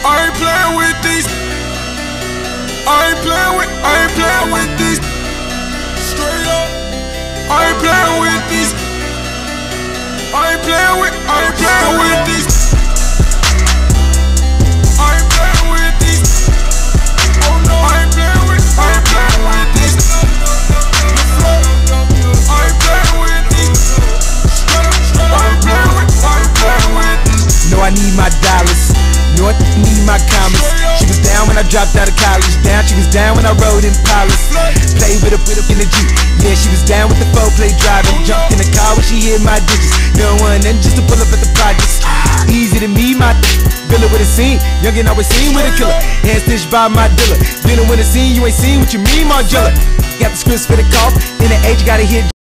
I ain't playing with these. I ain't playing with these. Straight up. I ain't playing with these. I ain't playing with these. I ain't playing with these. Oh no, I ain't playing with these. I ain't playing with these. I ain't playing with these. No, I need my dollars. No, I need my commas. She was down when I dropped out of college. Down, she was down when I rode in Palace. Played with her in the Jeep. Yeah, she was down with the four-play driving. Jumped in the car when she hit my digits. No one then just to pull up at the projects. Easy to me, my Villa with a scene. Youngin' always seen with a killer. Hand stitched by my dealer. Dealing with a scene, you ain't seen what you mean, Margella. Got the scripts for the cough. In the age, gotta hit.